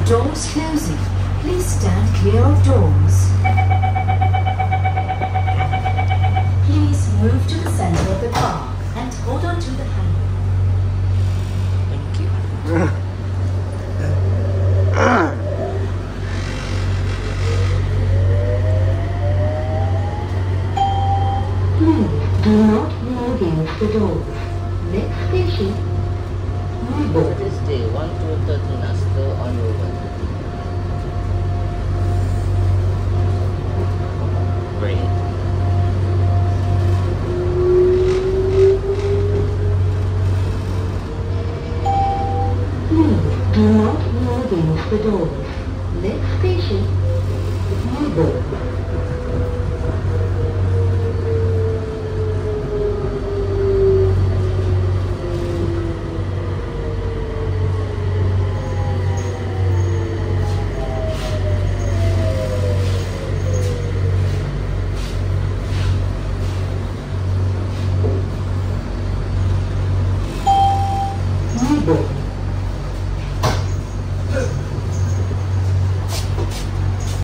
Doors closing. Please stand clear of doors. Please move to the center of the car and hold on to the handle. Thank you. Please do not lean against the doors. Next station, Nibong. This day, 1 to 13 are still on road. Great. Please do not lean against the doors. Next station, Nibong.